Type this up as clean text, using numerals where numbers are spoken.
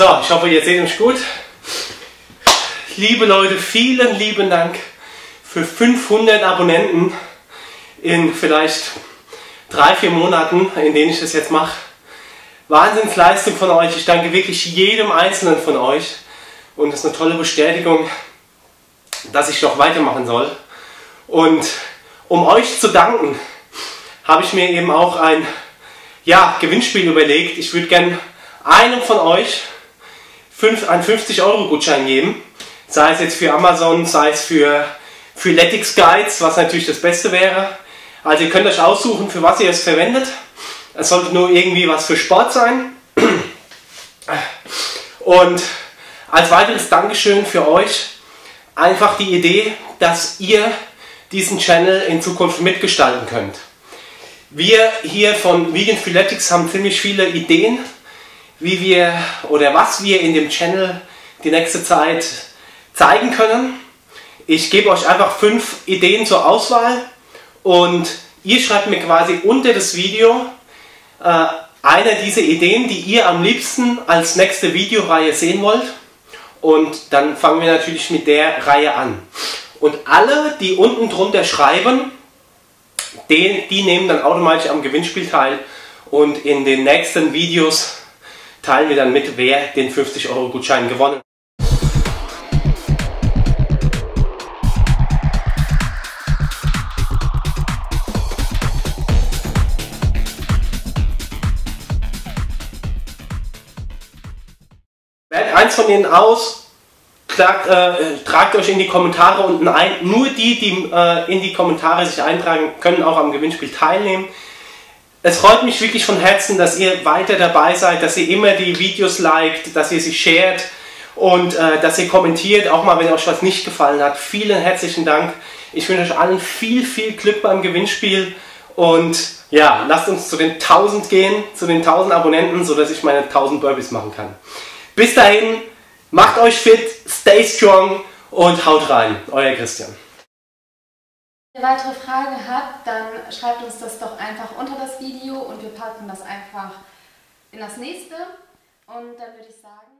So, ich hoffe, ihr seht mich gut. Liebe Leute, vielen lieben Dank für 500 Abonnenten in vielleicht 3-4 Monaten, in denen ich das jetzt mache. Wahnsinnsleistung von euch. Ich danke wirklich jedem Einzelnen von euch. Und es ist eine tolle Bestätigung, dass ich noch weitermachen soll. Und um euch zu danken, habe ich mir eben auch ein Gewinnspiel überlegt. Ich würde gerne einem von euch einen 50-Euro-Gutschein geben. Sei es jetzt für Amazon, sei es für Freeletics Guides, was natürlich das Beste wäre. Also ihr könnt euch aussuchen, für was ihr es verwendet. Es sollte nur irgendwie was für Sport sein. Und als weiteres Dankeschön für euch einfach die Idee, dass ihr diesen Channel in Zukunft mitgestalten könnt. Wir hier von Vegan Freeletics haben ziemlich viele Ideen, wie wir oder was wir in dem Channel die nächste Zeit zeigen können. Ich gebe euch einfach 5 Ideen zur Auswahl und ihr schreibt mir quasi unter das Video eine dieser Ideen, die ihr am liebsten als nächste Videoreihe sehen wollt, und dann fangen wir natürlich mit der Reihe an. Und alle, die unten drunter schreiben, die nehmen dann automatisch am Gewinnspiel teil, und in den nächsten Videos teilen wir dann mit, wer den 50-Euro-Gutschein gewonnen hat. Wählt eins von denen aus, tragt euch in die Kommentare unten ein. Nur die, die in die Kommentare sich eintragen, können auch am Gewinnspiel teilnehmen. Es freut mich wirklich von Herzen, dass ihr weiter dabei seid, dass ihr immer die Videos liked, dass ihr sie shared und dass ihr kommentiert, auch mal wenn euch was nicht gefallen hat. Vielen herzlichen Dank. Ich wünsche euch allen viel Glück beim Gewinnspiel und ja, lasst uns zu den 1000 gehen, zu den 1000 Abonnenten, sodass ich meine 1000 Burpees machen kann. Bis dahin, macht euch fit, stay strong und haut rein. Euer Christian. Wenn ihr weitere Fragen habt, dann schreibt uns das doch einfach unter das Video und wir packen das einfach in das nächste. Und dann würde ich sagen...